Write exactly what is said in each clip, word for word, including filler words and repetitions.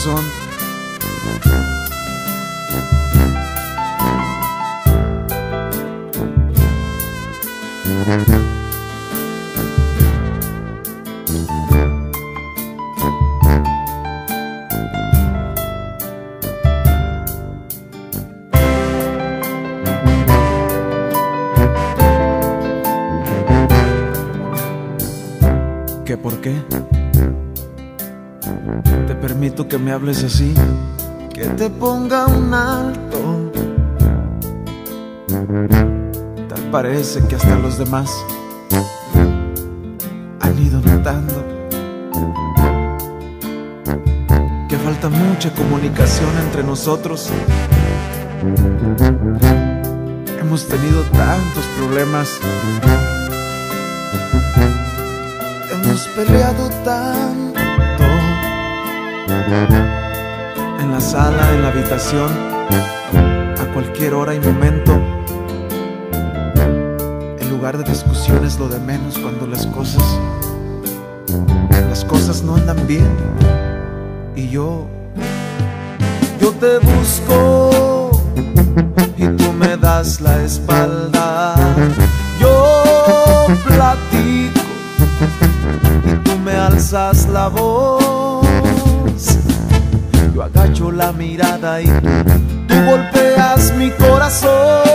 corazón. ¿Qué por qué? Te permito que me hables así, que te ponga un alto. Tal parece que hasta los demás han ido notando que falta mucha comunicación entre nosotros. Hemos tenido tantos problemas, hemos peleado tanto, en la sala, en la habitación, a cualquier hora y momento. El lugar de discusión es lo de menos cuando las cosas, las cosas no andan bien. Y yo, yo te busco y tú me das la espalda. Yo platico y tú me alzas la voz. Yo agacho la mirada y tú golpeas mi corazón.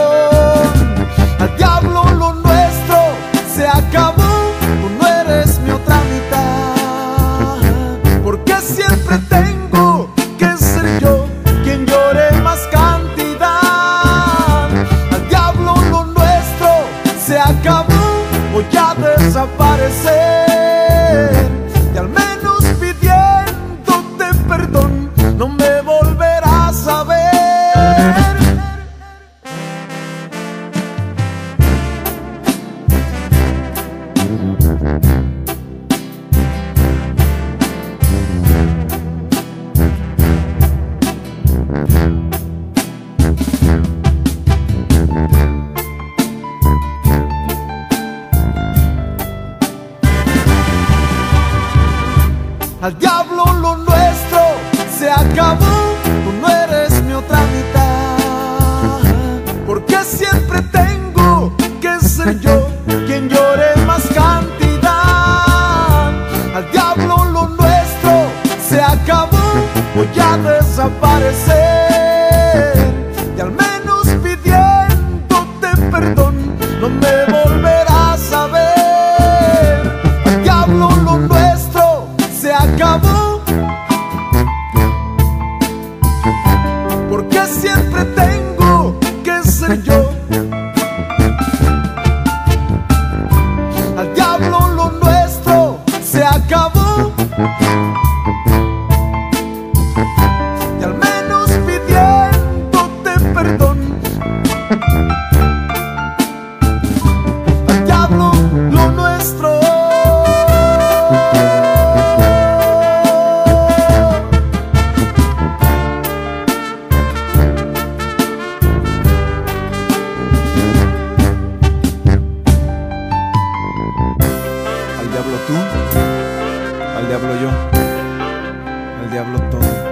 Al diablo lo nuestro se acabó. Tú no eres mi otra mitad, porque siempre tengo que ser yo quien llore más cantidad. Al diablo lo nuestro se acabó. Voy a desaparecer y al menos pidiéndote perdón no me volverás a ver. Al diablo lo nuestro se acabó. Tú no eres mi otra mitad, porque siempre tengo que ser yo quien llore más cantidad. Al diablo lo nuestro se acabó. Voy a desaparecer y al menos pidiéndote perdón no me volverás a ver. Al diablo lo nuestro se acabó, porque siempre tengo que ser yo. Al diablo lo nuestro se acabó y al menos pidiéndote perdón. Al diablo lo nuestro. Al diablo tú, al diablo yo, al diablo todo.